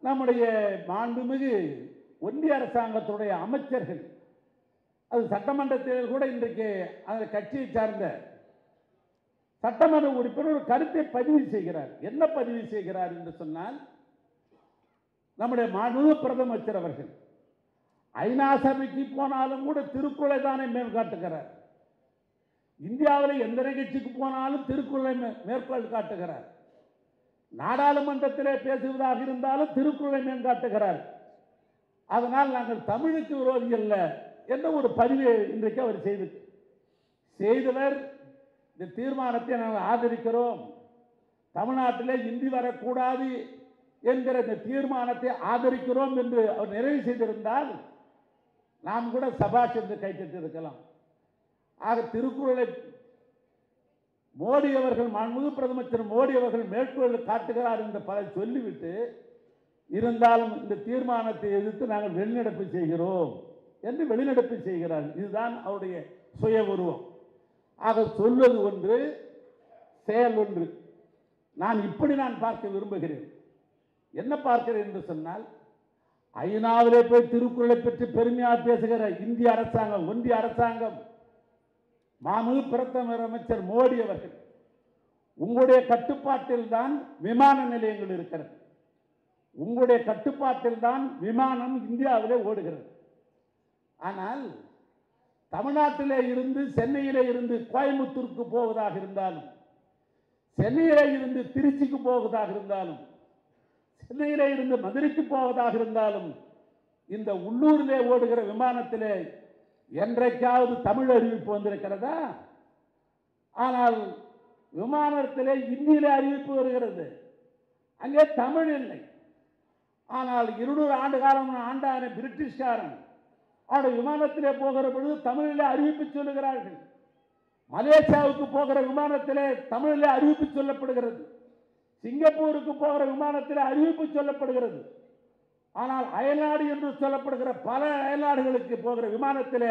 நம்முடைய மாண்புமிகு ஒன்றிய அரசாங்கத்துடைய அமைச்சர்கள், அது சட்டமன்றத்தில் கூட இன்றைக்கு அந்த கட்சியை சார்ந்த சட்டமன்ற உறுப்பினர் ஒரு கருத்தை பதிவு செய்கிறார். என்ன பதிவு செய்கிறார் என்று சொன்னால், நம்முடைய மாண்புமிகு பிரதமர் அவர்கள் ஐநா சபைக்கு போனாலும் கூட திருக்குறளை தானே மேற்காட்டுகிறார். இந்தியாவில் எந்த நிகழ்ச்சிக்கு போனாலும் திருக்குறளை மேற்கோள் காட்டுகிறார். நாடாளுமன்றத்திலே பேசுவதாக இருந்தாலும் திருக்குறளை மேற்காட்டுகிறார். அதனால் நாங்கள் தமிழுக்கு விரோதி அல்ல என்ற ஒரு பதிவை இன்றைக்கு அவர் செய்தவர். இந்த தீர்மானத்தை நாங்கள் ஆதரிக்கிறோம், தமிழ்நாட்டிலே இந்தி வரக்கூடாது என்கிற இந்த தீர்மானத்தை ஆதரிக்கிறோம் என்று அவர் நிறைவு செய்திருந்தால் நாம் கூட சபாஷ் என்று கைத்தட்டி இருக்கலாம். ஆக திருக்குறளை மோடி அவர்கள், மாண்புமிகு பிரதமர் மோடி அவர்கள் மேற்கோள் காட்டுகிறார் என்று பலர் சொல்லிவிட்டு இருந்தாலும் இந்த தீர்மானத்தை எதிர்த்து நாங்கள் வெளிநடப்பு செய்கிறோம் என்று வெளிநடப்பு செய்கிறார். இதுதான் அவருடைய சுய உருவம். ஆக சொல்வது ஒன்று, செயல் ஒன்று. நான் பார்க்க விரும்புகிறேன். என்ன பார்க்கிறேன் என்று சொன்னால், ஐநாவிலே போய் திருக்குறளை பற்றி பெருமையாக பேசுகிற இந்திய அரசாங்கம், ஒன்றிய அரசாங்கம், மாண்புமிகு பிரதமர் அமைச்சர் மோடி அவர்கள், உங்களுடைய கட்டுப்பாட்டில் தான் விமான நிலையங்கள் இருக்கிறது, உங்களுடைய கட்டுப்பாட்டில் தான் விமானம் இந்தியாவிலே ஓடுகிறது. ஆனால் தமிழ்நாட்டிலே இருந்து, சென்னையிலே இருந்து கோயம்புத்தூருக்கு போவதாக இருந்தாலும், சென்னையிலே இருந்து திருச்சிக்கு போவதாக இருந்தாலும், சென்னையிலே இருந்து மதுரைக்கு போவதாக இருந்தாலும், இந்த உள்ளூரிலே ஓடுகிற விமானத்திலே என்றைக்காவது தமிழ் அறிவிப்பு வந்திருக்கிறதா? ஆனால் விமானத்திலே இந்தியிலே அறிவிப்பு வருகிறது, அங்கே தமிழ் இல்லை. ஆனால் 200 ஆண்டு காலம் ஆண்டான பிரிட்டிஷ்காரன் அவருடைய விமானத்திலே போகிற பொழுது தமிழிலே அறிவிப்பு சொல்லுகிறார்கள். மலேசியாவுக்கு போகிற விமானத்திலே தமிழிலே அறிவிப்பு சொல்லப்படுகிறது. சிங்கப்பூருக்கு போகிற விமானத்திலே அறிவிப்பு சொல்லப்படுகிறது. ஆனால் அயல்நாடு என்று சொல்லப்படுகிற பல அயல்நாடுகளுக்கு போகிற விமானத்திலே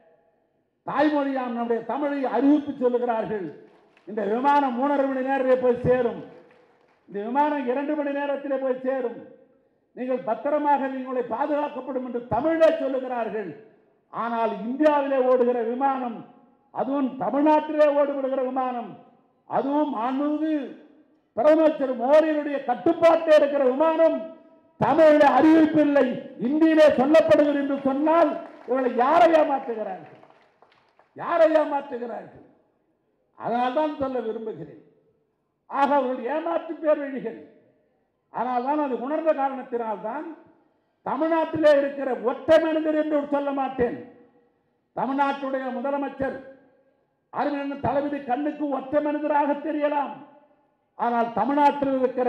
தாய்மொழியாம் நம்முடைய தமிழை அறிவிப்பு சொல்லுகிறார்கள். இந்த விமானம் 3.5 மணி நேரத்திலே போய் சேரும், இந்த விமானம் 2 மணி நேரத்திலே போய் சேரும், நீங்கள் பத்திரமாக உங்களை பாதுகாக்கப்படும் என்று தமிழே சொல்லுகிறார்கள். ஆனால் இந்தியாவிலே ஓடுகிற விமானம், அதுவும் தமிழ்நாட்டிலே ஓடுகிற விமானம், அதுவும் மாண்புமிகு பிரதமர் மோடியுடைய கட்டுப்பாட்டே இருக்கிற விமானம் தமிழிலே அறிவிப்பு இல்லை, இந்தியிலே சொல்லப்படுகிறது என்று சொன்னால் இவர்களை யாரை ஏமாற்றுகிறார்கள்? யாரை ஏமாற்றுகிறார்கள்? அதனால்தான் சொல்ல விரும்புகிறேன். ஆக அவர்கள் ஏமாற்று பேர்வழிகள். ஆனால் தான் அது உணர்ந்த காரணத்தினால்தான் தமிழ்நாட்டிலே இருக்கிற ஒற்றை மனிதர் என்று சொல்ல மாட்டேன். தமிழ்நாட்டுடைய முதலமைச்சர் அறிஞர் தளபதி கண்ணுக்கு ஒற்றை மனிதராக தெரியலாம். ஆனால் தமிழ்நாட்டில் இருக்கிற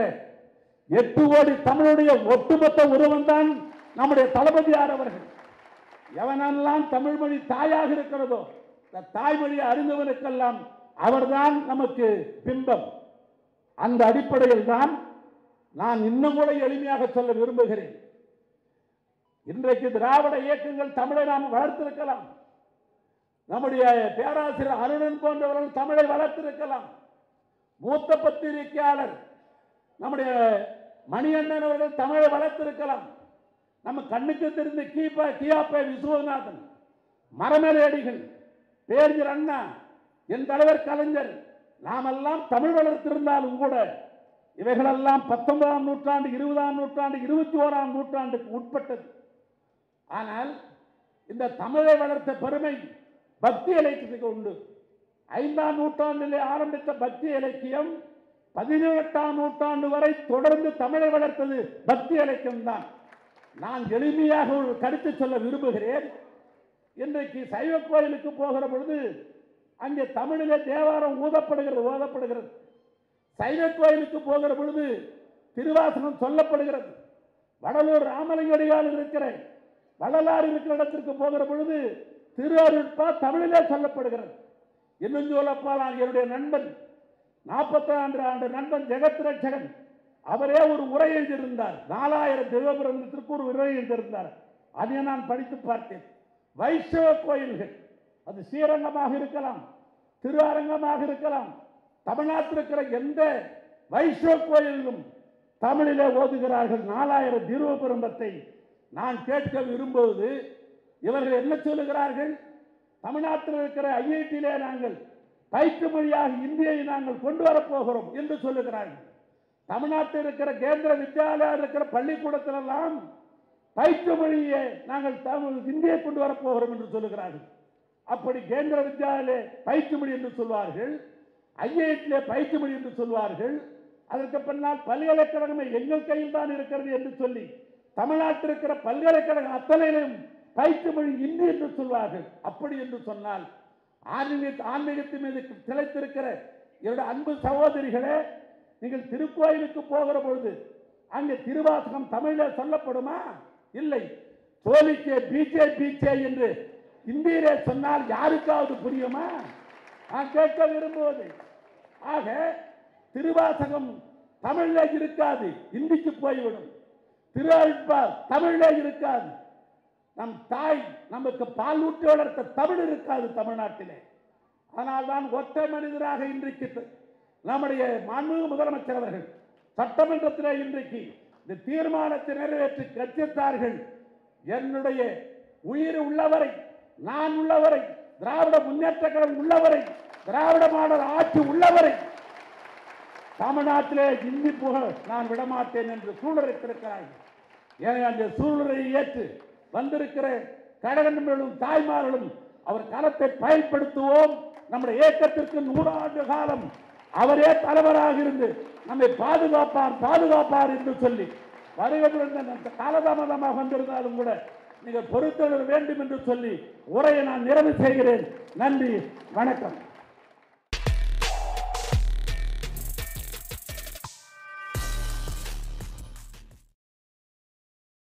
8 கோடி தமிழுடைய ஒட்டுமொத்த உருவம் தான் நம்முடைய தளபதியார் அவர்கள். எவனெல்லாம் தமிழ் மொழி தாயாக இருக்கிறதோ, தாய்மொழியை அறிந்தவனுக்கெல்லாம் அவர்தான் நமக்கு பிம்பம். அந்த அடிப்படையில் தான் நான் இன்னும் கூட எளிமையாக சொல்ல விரும்புகிறேன். இன்றைக்கு திராவிட இயக்கங்கள் தமிழை நாம் வளர்த்திருக்கலாம், நம்முடைய பேராசிரியர் அருணன் போன்றவர்கள் தமிழை வளர்த்திருக்கலாம், மூத்த பத்திரிகையாளர் நம்முடைய மணிகண்டன் அவர்கள் தமிழை வளர்த்திருக்கலாம், நம்ம கண்ணுக்கு தெரிந்த கியாப்பே விஸ்வநாதன், மரமேலடிகள், பேரறிஞர் அண்ணா, என் தலைவர் கலைஞர், நாமெல்லாம் தமிழ் வளர்த்திருந்தாலும் கூட இவைகளெல்லாம் 19ஆம் நூற்றாண்டு, 20ஆம் நூற்றாண்டு, 21ஆம் நூற்றாண்டுக்கு உட்பட்டது. ஆனால் இந்த தமிழை வளர்த்த பெருமை பக்தி இலக்கியத்துக்கு உண்டு. 5ஆம் நூற்றாண்டிலே ஆரம்பித்த பக்தி இலக்கியம் 18ஆம் நூற்றாண்டு வரை தொடர்ந்து தமிழை வளர்த்தது பக்தி இலக்கியம் தான். நான் எளிமையாக ஒரு கருத்து சொல்ல விரும்புகிறேன். இன்றைக்கு சைவ கோயிலுக்கு போகிற பொழுது அங்கே தமிழிலே தேவாரம் ஓதப்படுகிறது. சைவ கோயிலுக்கு போகிற பொழுது திருவாசகம் சொல்லப்படுகிறது. வடலூர் ராமலிங்கடியால் இருக்கிற வள்ளலார் இருக்கிற இடத்திற்கு போகிற பொழுது திருஅருட்பா தமிழிலே சொல்லப்படுகிறது. இன்னும் சொல்லப்பால் என்னுடைய நண்பன் 40 ஆண்டு நண்பன் ஜெகத் ரட்சகன் அவரே ஒரு உரை எழுதியிருந்தார். 4000 தேவபுரத்திற்கு ஒரு உரை எழுதியிருந்தார். அதை நான் படித்து பார்த்தேன். வைஷ்ணவ கோயில்கள், அது ஸ்ரீரங்கமாக இருக்கலாம், திரு அரங்கமாக இருக்கலாம், தமிழ்நாட்டில் இருக்கிற எந்த வைஷ்ணவ கோயிலும் தமிழிலே ஓதுகிறார்கள் 4000 திருவபிரம்பத்தை. நான் கேட்க விரும்புவது, இவர்கள் என்ன சொல்லுகிறார்கள்? தமிழ்நாட்டில் இருக்கிற ஐஐடியிலே நாங்கள் பயிற்று மொழியாக இந்தியை நாங்கள் கொண்டு வரப்போகிறோம் என்று சொல்லுகிறார்கள். தமிழ்நாட்டில் இருக்கிற கேந்திர வித்யாலயா இருக்கிற பள்ளிக்கூடத்திலெல்லாம் பயிற்று மொழியை நாங்கள் இந்தியை கொண்டு வரப்போகிறோம் என்று சொல்லுகிறார்கள். அப்படி கேந்திர வித்யாலய பயிற்று மொழி என்று சொல்வார்கள், ஐஐடியிலே பயிற்று மொழி என்று சொல்வார்கள். அதற்கு பின்னால் பல்கலைக்கழகமே எங்கள் கையில் தான் இருக்கிறது என்று சொல்லி தமிழ்நாட்டில் இருக்கிற பல்கலைக்கழகம் அத்தனையிலும் பயிற்று மொழி இந்தி என்று சொல்வார்கள். அப்படி என்று சொன்னால் ஆன்மீகத்தின் மீது திளைத்திருக்கிற என்னுடைய அன்பு சகோதரிகளே, நீங்கள் திருக்கோயிலுக்கு போகிற பொழுது அங்கே திருவாசகம் தமிழில் சொல்லப்படுமா? இல்லை. சோலிக்கே பீச்சே பீச்சே என்று இந்தியிலே சொன்னால் யாருக்காவது புரியுமா? நான் கேட்க விரும்புவது, ஆக திருவாசகம் தமிழிலே இருக்காது, இந்திக்கு போய்விடும். திருஅருட்பா தமிழிலே இருக்காது. நம் தாய் நமக்கு பால் ஊட்டி வளர்த்த தமிழ் இருக்காது தமிழ்நாட்டிலே. அதனால்தான் ஒற்றை மனிதராக இன்றைக்கு நம்முடைய மாண்புமிகு முதலமைச்சர் அவர்கள் சட்டமன்றத்திலே இன்றைக்கு இந்த தீர்மானத்தை நிறைவேற்றி கட்சித்தார்கள். என்னுடைய உயிர் உள்ளவரை, நான் உள்ளவரை, திராவிட முன்னேற்ற கழகம் உள்ளவரை, திராவிட மாடல் ஆட்சி உள்ளவரை தமிழ்நாட்டிலே இந்தி புகழ நான் விடமாட்டேன் என்று சூழலிட்டிருக்கிறார்கள். எனவே அந்த சூழலை ஏற்று வந்திருக்கிற கழக நண்பர்களும் தாய்மார்களும் அவர் களத்தை பயன்படுத்துவோம். நம்முடைய இயக்கத்திற்கு 100 ஆண்டு காலம் அவரே தலைவராக இருந்து நம்மை பாதுகாப்பார் என்று சொல்லி வருகிறதுடன் காலதாமதமாக வந்திருந்தாலும் கூட நீங்கள் பொறுத்தொழ வேண்டும் என்று சொல்லி உரையை நான் நிறைவு செய்கிறேன். நன்றி, வணக்கம்.